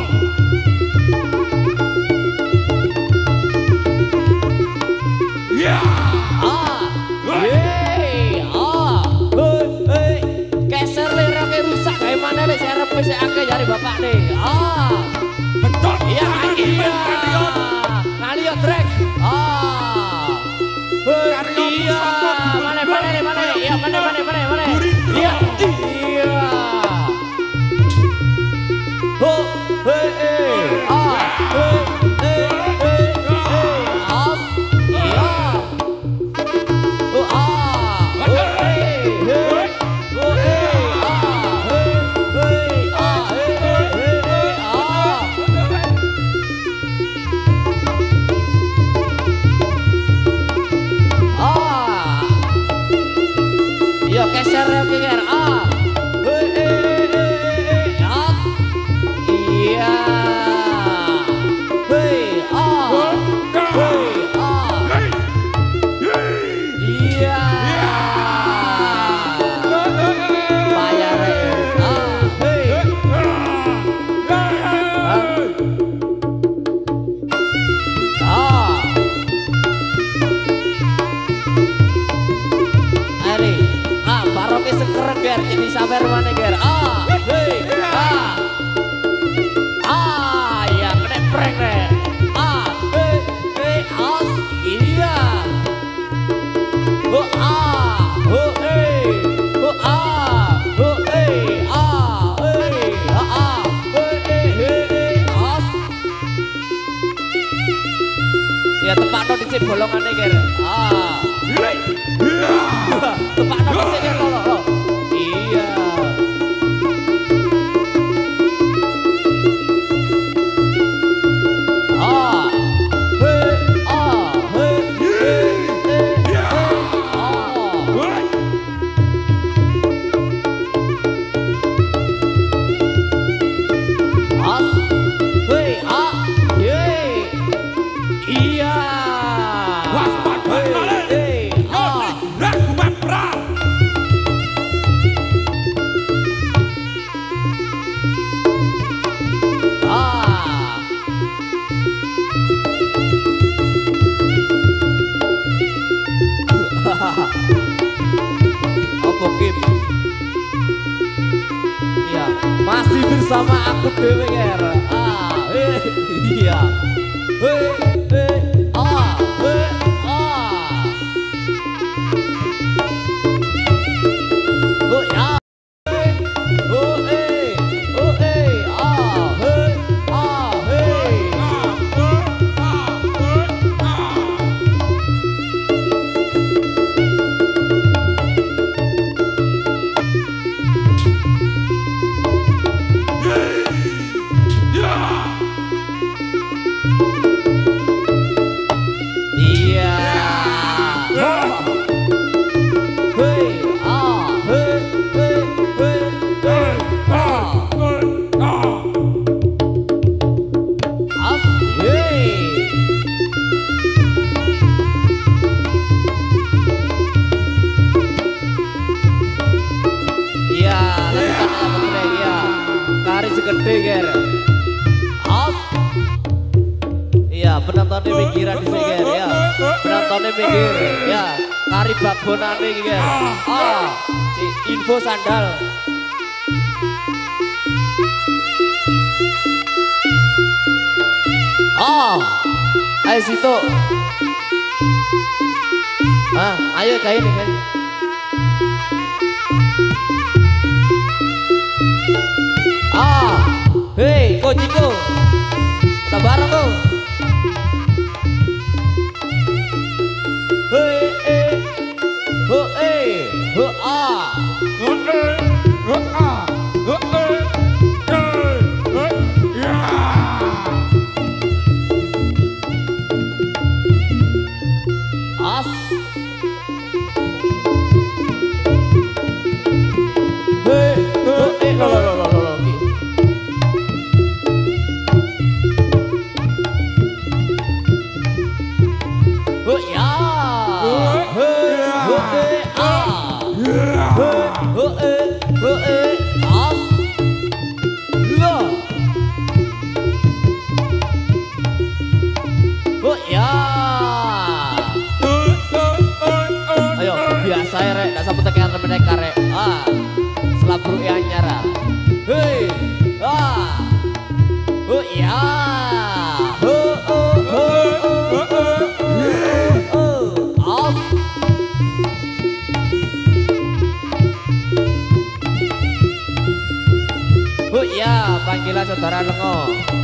Speaker 4: Ya.
Speaker 1: ah, hei, ah, hei, hei. Geser lirake rusak kayak mana nih? Saya repes saya akeh jare bapak nih. Ah,
Speaker 4: Betul.
Speaker 1: iya, iya.
Speaker 4: Kalian.
Speaker 1: Kalian trek. Ah, hei,
Speaker 4: Karyo
Speaker 1: iya.
Speaker 4: Pusaka
Speaker 1: Mana mana nih mana? Iya mana mana mana mana?
Speaker 4: Gurindra.
Speaker 1: Iya, iya. Oh, hei, hei, ah, hei, hei, hei, hei, ah, iya. Oh, ah, oh, hei, hei, oh, hei, ah, hei, hei, ah, hei, hei, hei, hei, ah. Ah, iya geser ya geser. Ah, hei, hei, hei, hei, ah, iya, hei, ah, hei, ah, iya, bayar ya. Ah, hei, ah. Ari, ah, baroke sekeren ger, jadi sabar mana ger. Ah, hei, ah, ah, ya kena prank deh. Ah, hei, hei, as, iya. Oh ah, oh hei, oh ah, oh hei, ah, hei, ah, ah, hei, hei, hei, as. Ya tepat no di bolongan ger. Ah,
Speaker 4: Ya.
Speaker 1: bersama aku dewe ger. Ah, eh, iya. Eh, eh, ah, eh, ah. Oh ya. Eh, oh eh, oh eh, ah, eh, ah, eh. Iya. Hei, ah, hei, hei, hei, hei, ah. As, hei. Iya, lanjutkan apa kira ya. Kari segede ger. As. Iya, penontonnya pikiran di sini ger ya. Penontonnya mikir ya. Kari babonane iki ger. Ah, si info sandal. Ah, ayo situ. Ah, ayo kain kan. Ah, hei, kojiko. Udah bareng kau. Hei, eh, ho, eh, ho, ah. As. Hei, ho, eh, lo, lo, lo, lo, lo, lo. Oh ya, hei, ho, eh, ah, hei, ho, eh, ho, eh, as, lo, oh ya, ayo biasa ya rek, tak sampai tekan mereka rek, ah, selabru yang nyara, hei, ah, oh ya, ho, oh, oh, oh, oh. Oh iya, panggilan saudara lengo.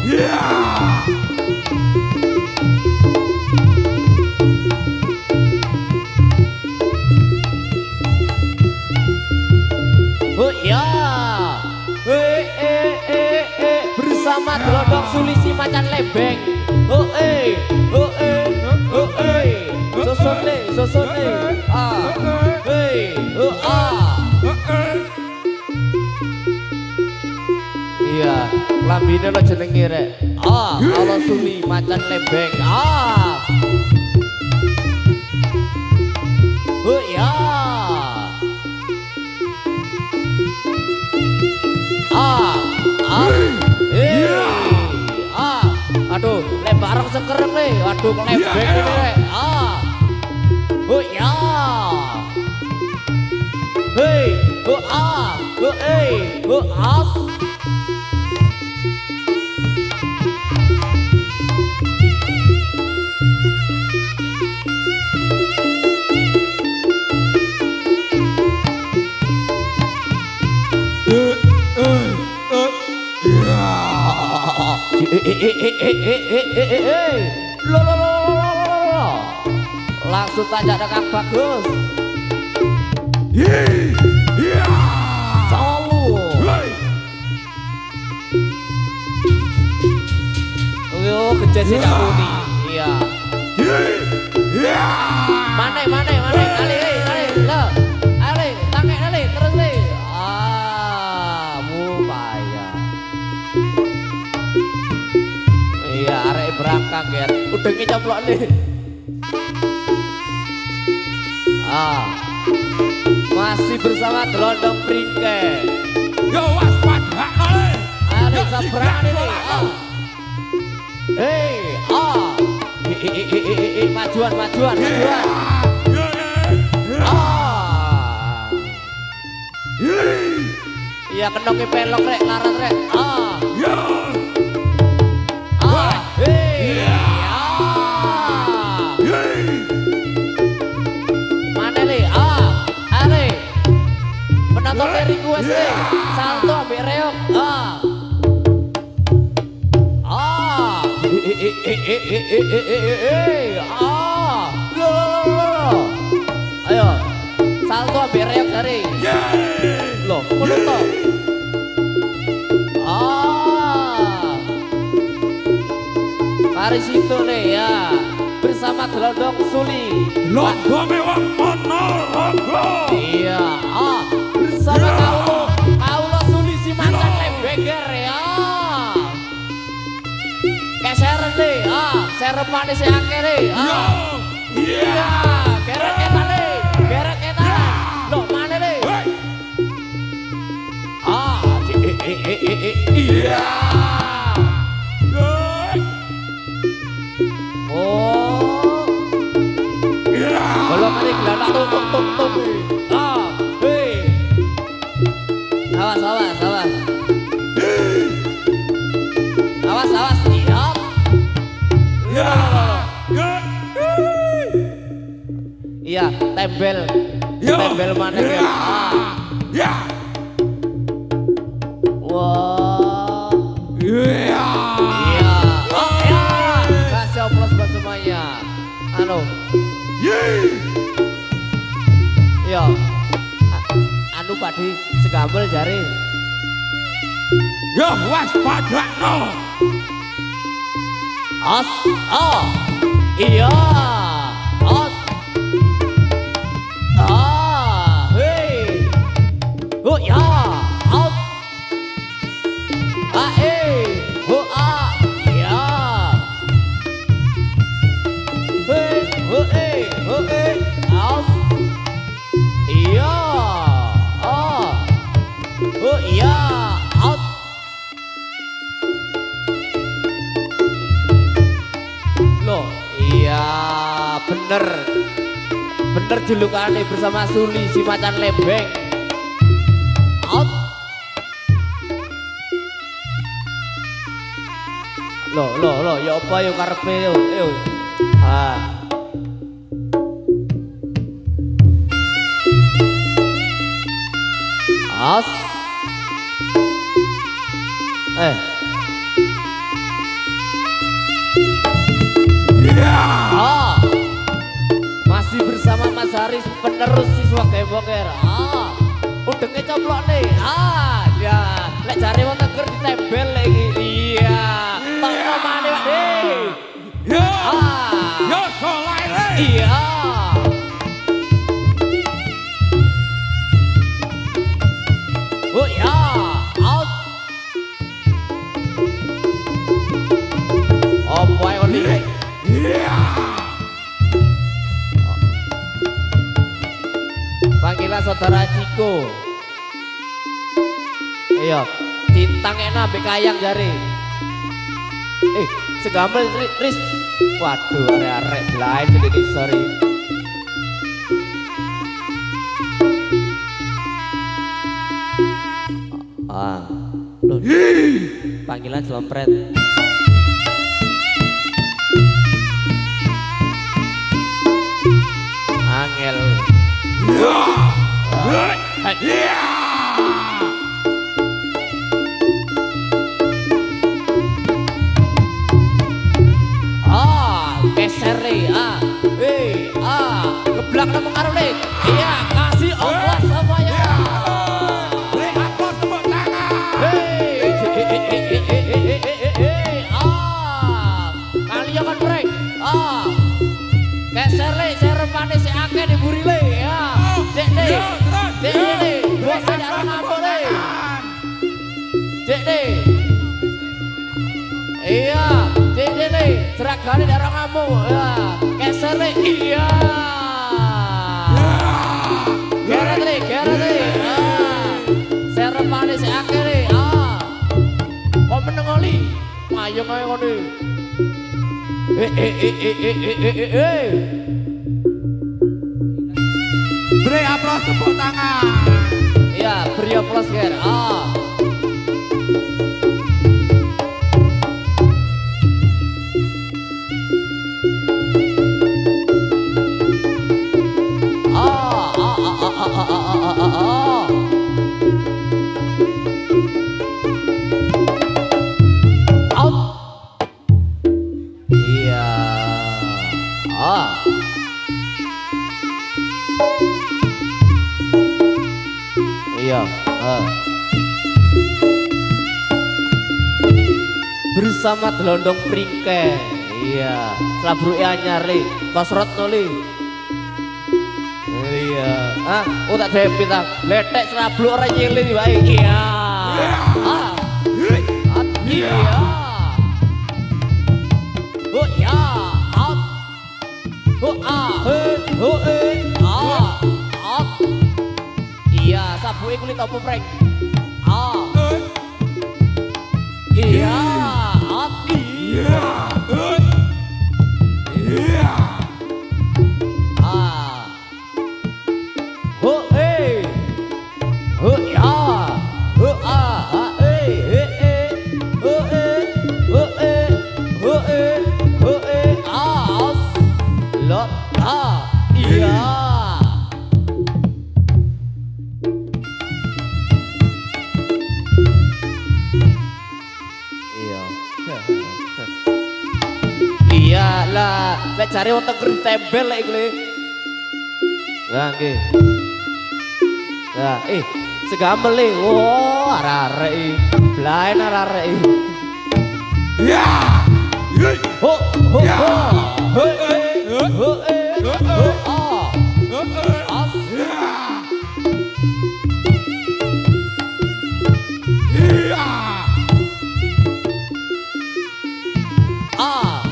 Speaker 1: Oh iya, eh eh eh eh bersama gelodong sulisi macan lebeng. Oh eh, oh eh, oh eh, sosone, sosone, ah, eh, oh ah. Iya, lambine lo jenenge rek. Ah, kalau suli macan lebeng. Ah. Oh ya. Ah. Ah. Eh. Ah. Aduh, lebarang sekereng le. Aduh, lebeng ini rek. Ah. Oh ya. Hei, oh ah. Oh eh. Oh as. Lo lo lo lo lo lo langsung tajak dengan bagus. Solo. Yo kecil sih kamu nih. Iya. Mana mana mana kali kali lo. Ale tangek kali terus le. Ah, mupaya. Iya, arek berangkang ya. Udah ngecoplok nih. Ah. Masih bersama gelondong pringke.
Speaker 4: Yo waspada ale.
Speaker 1: Ale sabrang ini. Ah. Hei, ah. Eh eh eh eh eh majuan majuan majuan. Ah. Iya kenongi pelok rek, larat rek. Ah.
Speaker 4: Ya.
Speaker 1: Ah. Hei. Ah.
Speaker 4: Yey.
Speaker 1: Mana li? Ah. Are. Penonton request nih. Salto ambek reok. Ah. Ah. Eh eh eh eh eh eh eh eh eh. Ah. Lo lo lo lo. Ayo. Salto ambek reok dari.
Speaker 4: Yey.
Speaker 1: Loh, ngono to. Ah. Mari situ nih ya. Bersama Gelondong Suli.
Speaker 4: Londone wong Ponorogo.
Speaker 1: Iya. Ah, bersama
Speaker 4: Ya.
Speaker 1: Kaulo, Kaulo Suli si mantan Lembeger ya. Kayak seren deh. Ah, seren manis si akeh deh.
Speaker 4: Ya.
Speaker 1: Ah.
Speaker 4: Iya.
Speaker 1: Iya, gerek kita nih. Gerek kita. Loh, mana nih?
Speaker 4: Hei.
Speaker 1: Ah, eh, eh, eh, eh, eh, eh. Iya.
Speaker 4: Yey.
Speaker 1: Oh.
Speaker 4: Iya.
Speaker 1: Kalau kali gelana tuh tuk tuk tuk. Ah, hei. Awas, awas, awas. Awas, awas. Iya.
Speaker 4: Ya. Ya.
Speaker 1: Iya, tembel.
Speaker 4: Ya.
Speaker 1: Tembel mana ya?
Speaker 4: Ya.
Speaker 1: Ah.
Speaker 4: Ya.
Speaker 1: Wah.
Speaker 4: Iya.
Speaker 1: Iya. Oh, ya. Kasih aplaus buat semuanya. Anu.
Speaker 4: Yey.
Speaker 1: Iya. A- Anu padi segambel jari.
Speaker 4: Ya waspadakno.
Speaker 1: Os. Oh. Iya. Os. Ah. Hei. Oh ya. Out. Ah eh. Oh ah. Ya. Hei. Oh eh. Oh eh. Out. Iya. Oh. Oh iya. Out. Loh, iya bener. Bener julukannya bersama Suli si macan lembeng. Out. Loh, loh, loh, ya apa yuk karepe yuk, yuk. Ah. As. Eh.
Speaker 4: Ya.
Speaker 1: Ah. Masih bersama Mas Haris penerus siswa Gemboker. Ah. Udengnya coplok nih. Ah, ya. Lek jare wong Teger ditembel lagi. Iya. Tokno maneh, Pak De.
Speaker 4: Ya.
Speaker 1: Ah.
Speaker 4: Ya solaire.
Speaker 1: Iya. Oh ya, out. Oh boy, Oli.
Speaker 4: Ya.
Speaker 1: Panggilan saudara Ciko. Iya, ditangekno ambek kayang jare. Eh, segambel Ri- Ris. Waduh, arek-arek belain sedikit sorry. Ah, loh, panggilan selompret. Angel.
Speaker 4: Ya. Ya.
Speaker 1: Ah, kesere ah. Eh, ah, geblak nang karone. Iya, kasih aplaus semuanya.
Speaker 4: Beri aplaus tepuk tangan.
Speaker 1: Hei, eh, eh, eh, eh, eh, eh, eh, eh, eh, ah, kalian kan break. Ah, kesere, sere manis si akeh di burile ya. Cek deh,
Speaker 4: Ya, terus.
Speaker 1: cek deh, bosan jarang ngapa deh. Cek deh. Iya, cek deh nih, seragane jarang ngamu. Ya, kesere, iya. Geret nih, geret nih. Ah, sere manis si akeh nih. Ah, kok meneng oli? Ayo kaya ngene. Eh eh eh eh eh eh eh eh eh.
Speaker 4: Beri aplaus tepuk tangan.
Speaker 1: Iya, beri
Speaker 3: iya plus ger. Ah. Ah, ah, ah, ah, ah, ah, ah, ah, ah. Out. Iya. Ah. Iya. Ah. Bersama gelondong pringke. Iya. Selabruke anyar li. Kosrot noli. Iya. Ah, oh tak depit ah. Letek serabluk ora nyilih wae. Iya. Ah. Iya. Oh ya. Out. Oh ah. He. Oh eh. Ah. Out. Iya, sabuke kulit apa prank? Ah. Iya. Out. Iya. Iya. Ah. Ho eh. Ho ya. Ho ah. Ha eh. He eh. Ho eh. Ho eh. Ho eh. Ho eh. Ah. Lot. Ah. Iya. Iya. Iya lah, lek cari wonten keri tembel lek iku le. Lah nggih. Lah eh segamel le. Oh, arek-arek iki. Blaen arek-arek iki. Ya. Ho ho ho. Ho eh. Ho eh. Ho ah. As. Iya. Ah.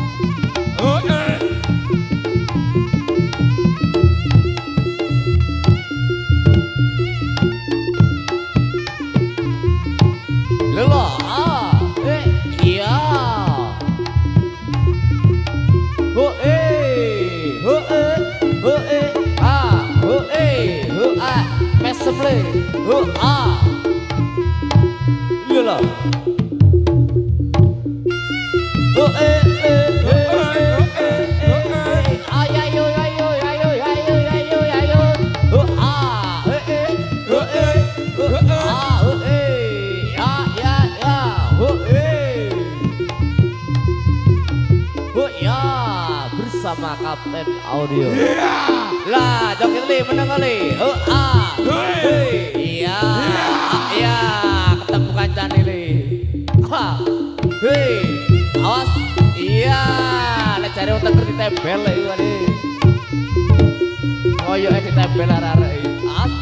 Speaker 3: Lelo, ah, eh, iya. Ho eh, ho eh, ho eh, ah, ho eh, ho ah, mesple, ho ah. Lelo. Ho eh, eh, eh, eh, eh, eh, ayo, ayo, ayo, ayo, ayo, ayo, ho ah, eh, eh, ho eh, ho ah, ho eh. Bersama Kapten Audio. Lah, joget li meneng li. Oh ah. Hei. Iya. Iya, ketemu kancane li. Ha. Hei. Awas. Iya, lek cari wonten kerti tembel lek iku ade. Koyoke ditempel arek-arek iki. As.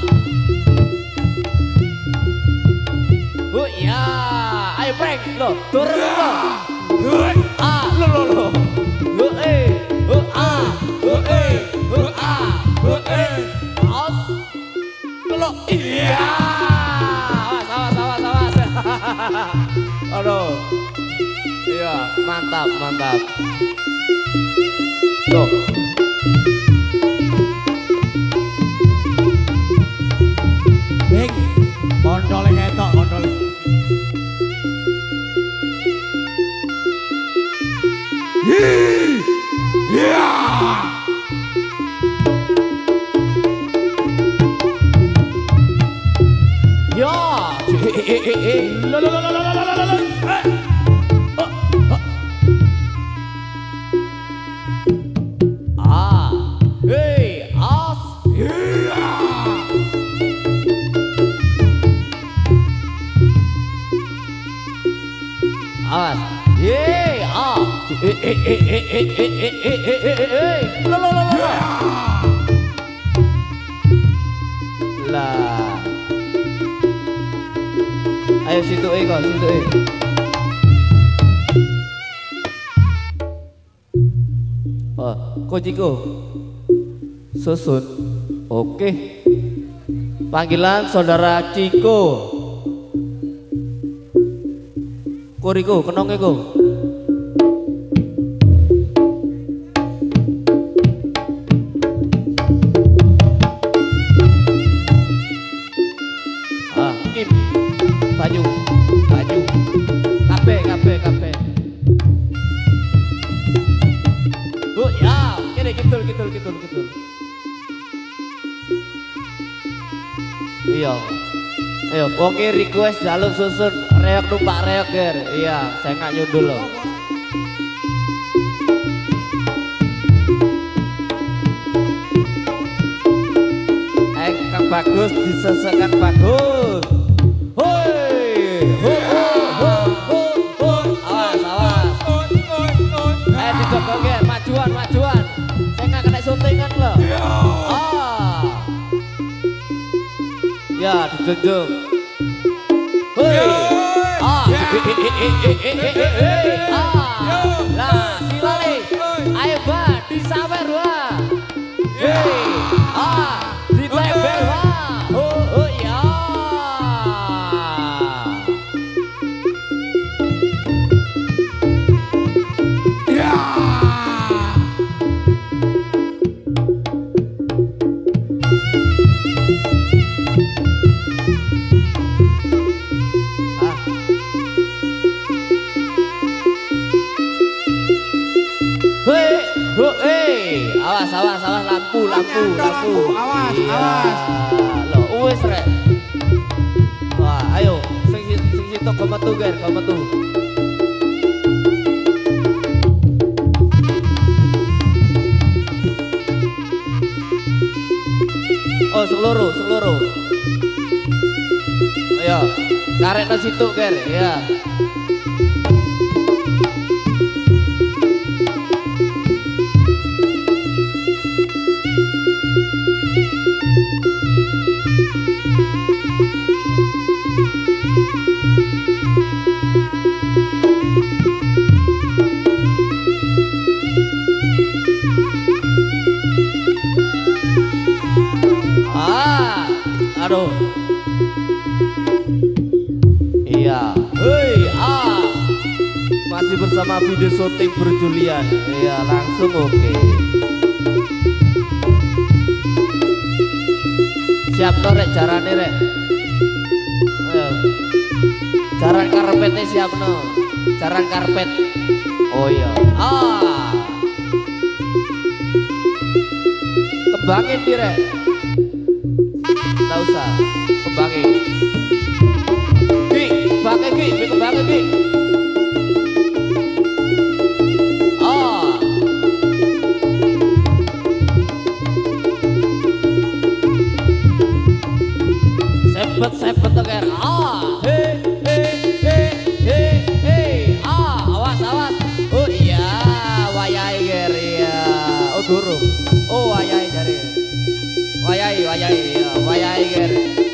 Speaker 3: Oh iya. Ayo prank lo. Turun lo. Ah, lo lo lo. Oh eh. Oh ah, oh eh, oh ah, oh eh, aus, kalau iya, awas, awas, awas, awas, aduh, iya, mantap, mantap, tuh,
Speaker 4: Bing, kontole ketok, kontole.
Speaker 1: Ya.
Speaker 3: Ya. Lo lo lo lo lo lo lo lo. Ah. Hey, as. Awas. Ye, ah. Eh eh eh eh eh eh eh eh eh eh. Lo lo lo lo. Lah. Ayo situ eh kok, situ eh. Oh, Kojiko. Susun. Oke. Panggilan saudara Ciko. Koriko, kenonge ko.
Speaker 1: Iya. Ayo, wonge request jaluk susun reok numpak reok ger. Iya, saya nggak nyundul loh. Eh, Kang Bagus disesekan Bagus. Hoi, ho ho ho ho ho. Awas, awas. Eh, dijogo ger, majuan, majuan. Saya nggak kena syutingan loh. Ah. Ya, dijunjung. Hei. Ah. Ah. Lah, silale. Ayo, Mbak, disawer, Mbak. Hei. Ah, ditempel, Mbak. Oh, oh ya.
Speaker 4: Ya.
Speaker 1: Hei, ho, hei, awas, awas, awas, lampu, lampu, lampu.
Speaker 4: Awas,
Speaker 1: Iya.
Speaker 4: awas.
Speaker 1: Loh, wes rek. Wah, ayo, sing sing situ kau metu ger, kau metu. Oh, seluruh, seluruh. Ayo, karet nang situ ger, ya. Ah, aduh. Iya. Hei, ah. Masih bersama video syuting berjulian. Iya, langsung oke. Siap to rek jarane rek. Ayo. Jaran karpetnya siap no. Jaran karpet. Oh iya. Ah. Kembangin direk. Nggak usah, kembangin. Ki, pakai ki, kembangin ki. Oh. Sepet, sepet tuh ger. Ah, hei, hei, hei, hei, hei. Ah, awas, awas. Oh iya, wayai ger, iya. Oh durung. Oh wayai dari. Wayai, wayai, ya, wayai ger.